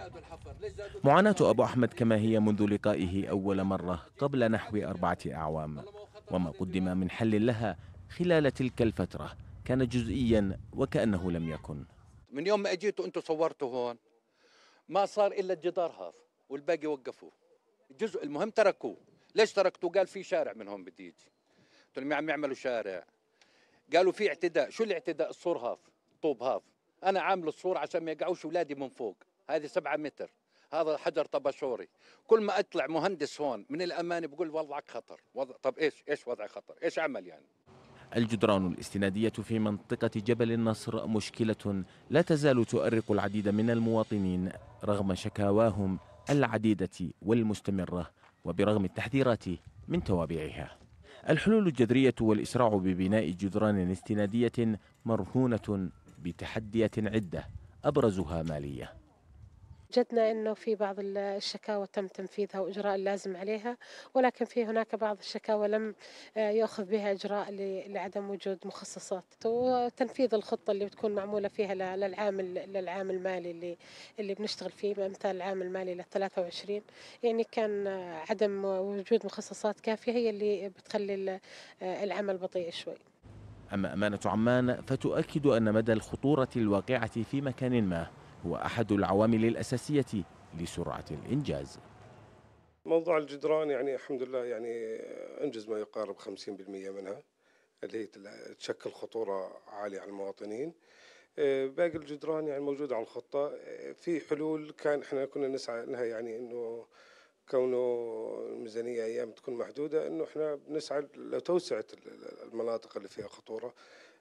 معاناة أبو أحمد كما هي منذ لقائه أول مرة قبل نحو 4 أعوام، وما قدم من حل لها خلال تلك الفترة كان جزئيا وكأنه لم يكن. من يوم ما اجيتوا انتم صورتوا هون ما صار الا الجدار هاف والباقي وقفوه. الجزء المهم تركوه. ليش تركتوه؟ قال في شارع من هون بدي يجي. قلت لهم عم يعملوا شارع. قالوا في اعتداء. شو الاعتداء؟ السور هاف، طوب هاف. انا عامل السور عشان ما يقعوش اولادي من فوق. هذه 7 متر، هذا حجر طباشوري. كل ما اطلع مهندس هون من الامانه بقول وضعك خطر. طب ايش وضعي خطر؟ ايش اعمل يعني؟ الجدران الاستنادية في منطقة جبل النصر مشكلة لا تزال تؤرق العديد من المواطنين رغم شكاواهم العديدة والمستمرة وبرغم التحذيرات من توابعها. الحلول الجذرية والإسراع ببناء جدران استنادية مرهونة بتحديات عدة أبرزها مالية. وجدنا أنه في بعض الشكاوى تم تنفيذها وإجراء اللازم عليها، ولكن في هناك بعض الشكاوى لم يأخذ بها إجراء لعدم وجود مخصصات وتنفيذ الخطة اللي بتكون معمولة فيها للعام المالي اللي بنشتغل فيه بأمثال العام المالي لل 23. يعني كان عدم وجود مخصصات كافية هي اللي بتخلي العمل بطيء شوي. أما أمانة عمان فتؤكد أن مدى الخطورة الواقعة في مكان ما هو أحد العوامل الأساسية لسرعة الإنجاز. موضوع الجدران يعني الحمد لله يعني أنجز ما يقارب 50% منها اللي هي تشكل خطورة عالية على المواطنين. باقي الجدران يعني موجودة على الخطة. في حلول احنا كنا نسعى لها، يعني انه كونه الميزانية ايام تكون محدودة، انه احنا بنسعى لو توسعت المناطق اللي فيها خطورة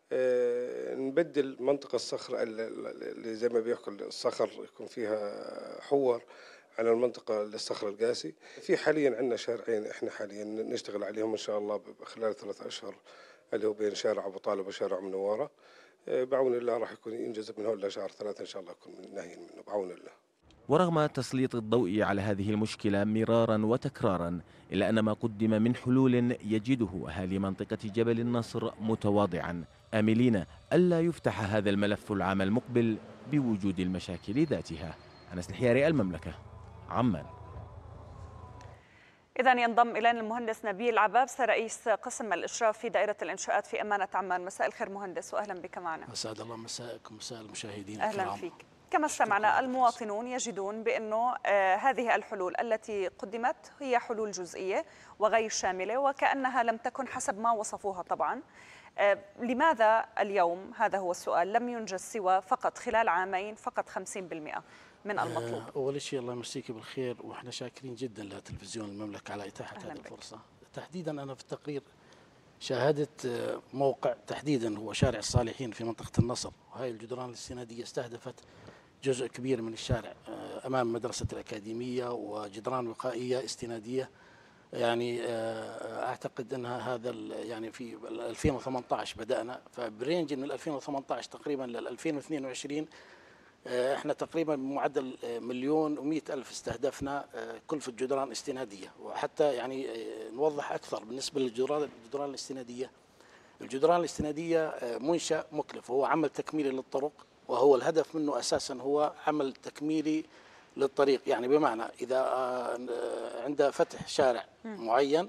نبدل منطقة الصخر اللي زي ما بيحكوا الصخر يكون فيها حور على المنطقة الصخر القاسي. في حاليا عندنا شارعين احنا حاليا نشتغل عليهم ان شاء الله خلال 3 أشهر، اللي هو بين شارع ابو طالب وشارع منورة. بعون الله راح يكون ينجز من هون لشهر 3 ان شاء الله يكون ناهيين منه بعون الله. ورغم تسليط الضوء على هذه المشكلة مرارا وتكرارا، إلا أن ما قدم من حلول يجده أهالي منطقة جبل النصر متواضعا، آملين ألا يفتح هذا الملف العام المقبل بوجود المشاكل ذاتها. أنس الحياري، المملكة، عمان. إذن ينضم إلينا المهندس نبيل عبابس رئيس قسم الإشراف في دائرة الإنشاءات في أمانة عمان. مساء الخير مهندس وأهلا بك معنا. أسعد الله مساءكم مساء المشاهدين. أهلا فيك. كما استمعنا المواطنون يجدون بأنه هذه الحلول التي قدمت هي حلول جزئية وغير شاملة وكأنها لم تكن حسب ما وصفوها طبعا. لماذا اليوم، هذا هو السؤال، لم ينجز سوى فقط خلال عامين فقط 50% من المطلوب؟ أول شيء الله يمسيك بالخير، وإحنا شاكرين جدا لتلفزيون المملكة على إتاحة هذه الفرصة. تحديدا أنا في التقرير شاهدت موقع تحديدا هو شارع الصالحين في منطقة النصر، وهي الجدران الاستنادية استهدفت جزء كبير من الشارع أمام مدرسة الأكاديمية وجدران وقائية استنادية. يعني أعتقد أنها هذا يعني في 2018 بدأنا، فبرينج من 2018 تقريبا لل 2022 احنا تقريبا بمعدل 1,100,000 استهدفنا كلفة جدران استنادية. وحتى يعني نوضح أكثر بالنسبة للجدران الاستنادية. الجدران الاستنادية منشأ مكلف، وهو عمل تكميلي للطرق، وهو الهدف منه أساسا هو عمل تكميلي للطريق. يعني بمعنى إذا عند فتح شارع معين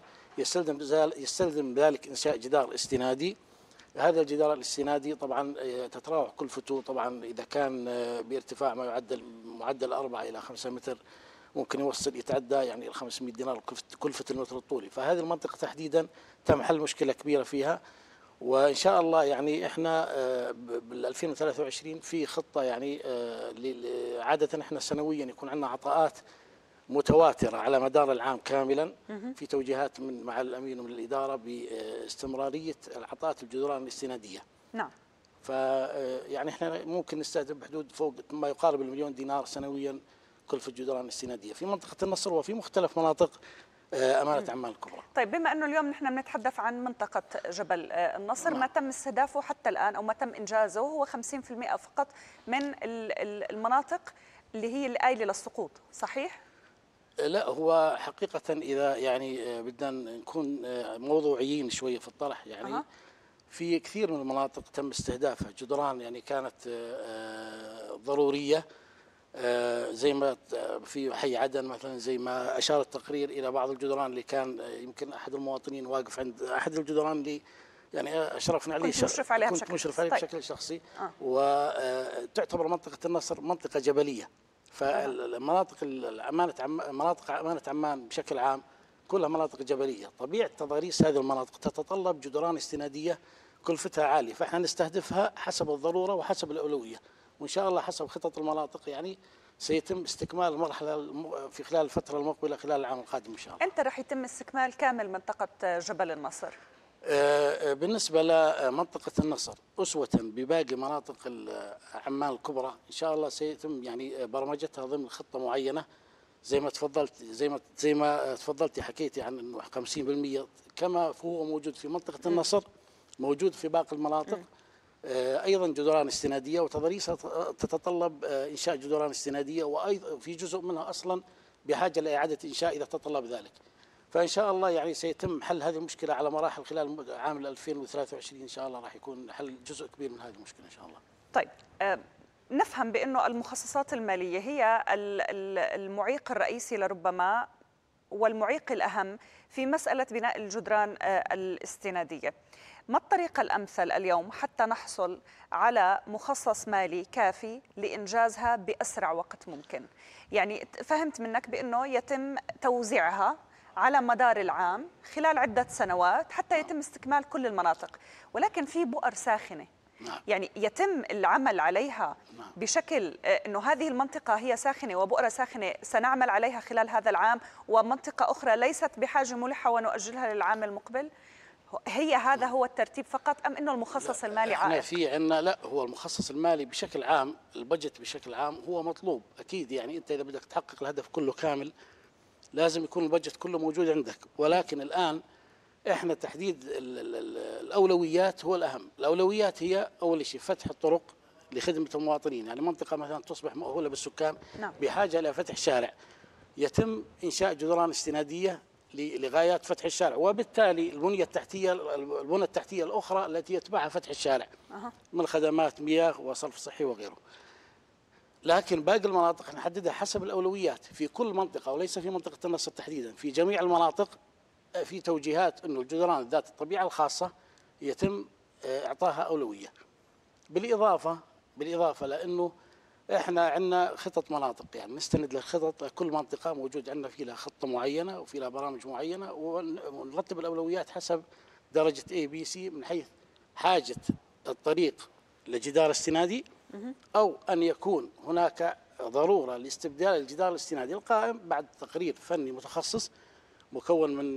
يستلزم ذلك إنشاء جدار استنادي. هذا الجدار الاستنادي طبعا تتراوح كلفته، طبعا إذا كان بارتفاع ما يعدل معدل 4 إلى 5 متر ممكن يتعدى يعني ال 500 دينار كلفة المتر الطولي. فهذه المنطقة تحديدا تم حل مشكلة كبيرة فيها، وإن شاء الله يعني إحنا بال 2023 في خطة. يعني عادة إحنا سنويا يكون عندنا عطاءات متواترة على مدار العام كاملا، في توجيهات من مع الأمين ومن الإدارة باستمرارية العطاءات الجدران الاستنادية. نعم. يعني إحنا ممكن نستهدف بحدود فوق ما يقارب ال1,000,000 دينار سنويا كلفة الجدران الاستنادية في منطقة النصر وفي مختلف مناطق أمانة عمان الكبرى. طيب، بما أنه اليوم نحن بنتحدث عن منطقة جبل النصر، نعم، ما تم استهدافه حتى الآن أو ما تم إنجازه هو 50% فقط من المناطق اللي هي الآيلة للسقوط، صحيح؟ لا، هو حقيقة إذا يعني بدنا نكون موضوعيين شوية في الطرح، يعني في كثير من المناطق تم استهدافها جدران يعني كانت ضرورية زي ما في حي عدن مثلا، زي ما أشار التقرير إلى بعض الجدران اللي كان يمكن أحد المواطنين واقف عند أحد الجدران اللي يعني أشرفنا عليه، كنت مشرف عليها كنت مشرف عليه بشكل شخصي. وتعتبر منطقة النصر منطقة جبلية، فالمناطق مناطق أمانة عمان بشكل عام كلها مناطق جبلية. طبيعة تضاريس هذه المناطق تتطلب جدران استنادية كلفتها عالية، فإحنا نستهدفها حسب الضرورة وحسب الأولوية، وإن شاء الله حسب خطط المناطق يعني سيتم استكمال المرحلة في خلال الفترة المقبلة خلال العام القادم إن شاء الله. أنت رح يتم استكمال كامل منطقة جبل النصر؟ بالنسبة لمنطقة النصر أسوة بباقي مناطق عمان الكبرى إن شاء الله سيتم يعني برمجتها ضمن خطة معينة، زي ما تفضلتي حكيتي عن انه 50% كما هو موجود في منطقة النصر موجود في باقي المناطق. ايضا جدران استنادية وتضاريسها تتطلب انشاء جدران استنادية، وايضا في جزء منها اصلا بحاجة لاعادة انشاء اذا تطلب ذلك. فان شاء الله يعني سيتم حل هذه المشكلة على مراحل خلال عام 2023 ان شاء الله، راح يكون حل جزء كبير من هذه المشكلة ان شاء الله. طيب نفهم بأنه المخصصات المالية هي المعيق الرئيسي لربما والمعيق الأهم في مسألة بناء الجدران الاستنادية. ما الطريقة الأمثل اليوم حتى نحصل على مخصص مالي كافي لإنجازها بأسرع وقت ممكن؟ يعني فهمت منك بأنه يتم توزيعها على مدار العام خلال عدة سنوات حتى يتم استكمال كل المناطق، ولكن في بؤر ساخنة يعني يتم العمل عليها بشكل أنه هذه المنطقة هي ساخنة وبؤرة ساخنة سنعمل عليها خلال هذا العام، ومنطقة أخرى ليست بحاجة ملحة ونؤجلها للعام المقبل. هذا هو الترتيب فقط أم أنه المخصص المالي عائق؟ في عندنا لا، هو المخصص المالي بشكل عام، البجت بشكل عام هو مطلوب أكيد. يعني أنت إذا بدك تحقق الهدف كله كامل لازم يكون البجت كله موجود عندك، ولكن الآن احنا تحديد الاولويات هو الاهم. الاولويات هي اول شيء فتح الطرق لخدمه المواطنين، يعني منطقه مثلا تصبح مأهوله بالسكان بحاجه الى فتح شارع، يتم انشاء جدران استناديه لغايات فتح الشارع، وبالتالي البنيه التحتيه الاخرى التي يتبعها فتح الشارع من خدمات مياه وصرف صحي وغيره. لكن باقي المناطق نحددها حسب الاولويات في كل منطقه، وليس في منطقه النصر تحديدا، في جميع المناطق في توجيهات انه الجدران ذات الطبيعه الخاصه يتم اعطاها اولويه. بالاضافه لانه احنا عندنا خطط مناطق، يعني نستند للخطط، كل منطقه موجود عندنا في لها خطه معينه وفي لها برامج معينه، ونرتب الاولويات حسب درجه ABC من حيث حاجه الطريق لجدار استنادي، او ان يكون هناك ضروره لاستبدال الجدار الاستنادي القائم بعد تقرير فني متخصص مكون من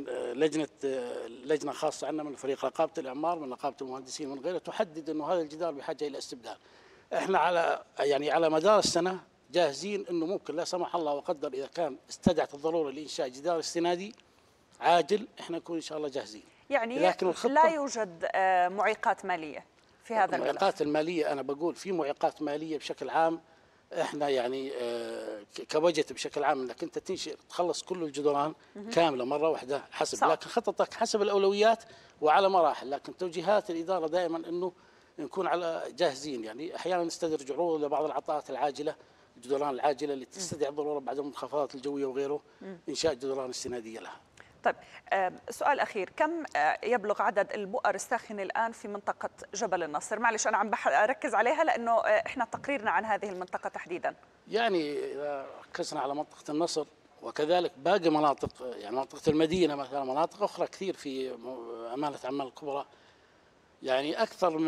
لجنه خاصه عندنا من فريق رقابه الاعمار، من نقابه المهندسين، من غيره، تحدد انه هذا الجدار بحاجه الى استبدال. احنا على مدار السنه جاهزين انه ممكن لا سمح الله وقدر اذا كان استدعت الضروره لانشاء جدار استنادي عاجل احنا نكون ان شاء الله جاهزين. يعني لكن لا يوجد معيقات ماليه في هذا الملف. المعيقات الماليه انا بقول في معيقات ماليه بشكل عام، احنا يعني كبجت بشكل عام انك انت تخلص كل الجدران كامله مره واحده حسب صح. لكن خططك حسب الاولويات وعلى مراحل، لكن توجيهات الاداره دائما انه نكون على جاهزين. يعني احيانا نستدرج عروض لبعض العطاءات العاجله، الجدران العاجله اللي تستدعي الضروره بعد المنخفضات الجويه وغيره، انشاء جدران استناديه لها. طيب سؤال أخير، كم يبلغ عدد البؤر الساخنة الآن في منطقة جبل النصر؟ معلش أنا عم أركز عليها لأنه إحنا تقريرنا عن هذه المنطقة تحديدا. يعني إذا ركزنا على منطقة النصر وكذلك باقي مناطق، يعني منطقة المدينة مثلا، مناطق أخرى كثير في أمانة عمان الكبرى، يعني أكثر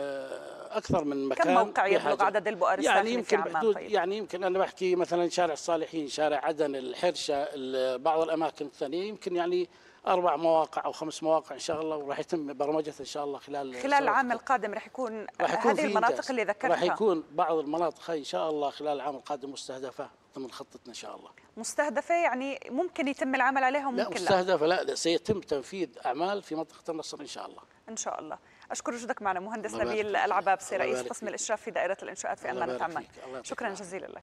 من مكان. كم موقع يبلغ عدد البؤر الساخنة في عمان؟ طيب. يعني يمكن أنا بحكي مثلا شارع الصالحين، شارع عدن، الحرشة، بعض الأماكن الثانية، يمكن يعني 4 مواقع أو 5 مواقع إن شاء الله، وراح يتم برمجتها إن شاء الله خلال العام القادم. راح يكون هذه المناطق اللي ذكرتها، راح يكون بعض المناطق إن شاء الله خلال العام القادم مستهدفة ضمن خطتنا إن شاء الله. مستهدفة يعني ممكن يتم العمل عليها وممكن لا مستهدفة لا سيتم تنفيذ أعمال في منطقة النصر إن شاء الله. إن شاء الله. أشكر وجودك معنا مهندس نبيل العبابسي، رئيس قسم الإشراف في دائرة الإنشاءات في أمانة عمان. شكرا جزيلا لك.